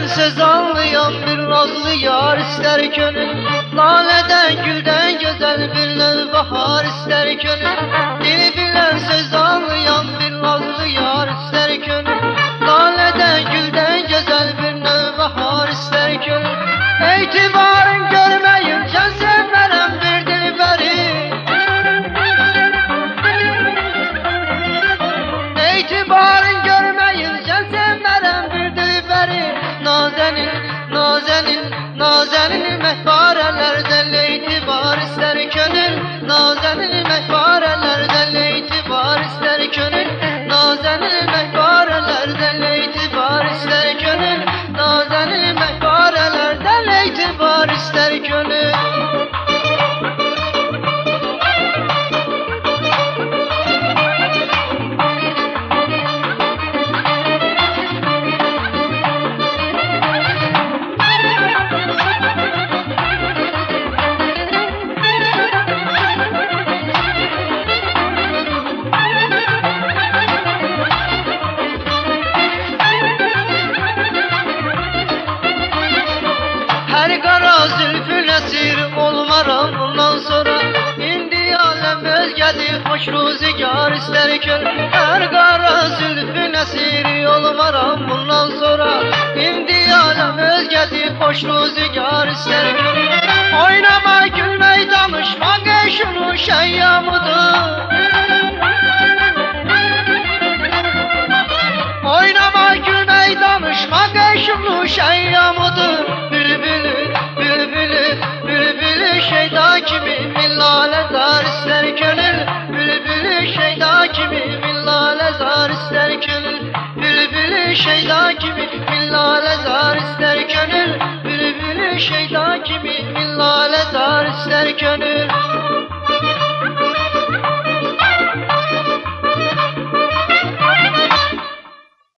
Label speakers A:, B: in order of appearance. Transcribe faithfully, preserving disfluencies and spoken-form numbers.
A: bilen söz anlayan bir nazlı yar ister gönül. Laleden gülden güzel bir növ bahar ister gönül. Dili bilen söz anlayan bir nazlı yar ister gönül. Laleden gülden güzel bir növ bahar ister gönül. İtibarın görmeyince sevmem bir dilberi. İtibarın görmeyince sevmem bir dilberi. Nazenin, nazenin, nazenin mehparelerden itibar ister gönül. Nazenin mehparelerden itibar ister gönül. Nazenin mehparelerden itibar ister gönül. Nazenin mehparelerden itibar ister gönül. Her kara zülfün esir olmaram bundan sonra. İndi alem özgedir, hoş ruzigar ister gönül. Her kara zülfün esir olmaram bundan sonra. İndi alem özgedir, hoş ruzigar ister gönül. Oynama, gülmeyi, danışmak eşunu şeyyamıdır. Oynama, gülmeyi, danışmak eşunu şeyyamıdır. Bülbülü, bülbülü, bülbülü şeyda gibi millale zar ister gönül. Bülbülü şeyda gibi millale zar ister gönül. Bülbülü şeyda gibi millale zar ister gönül. Bülbülü şeyda gibi millale zar ister gönül.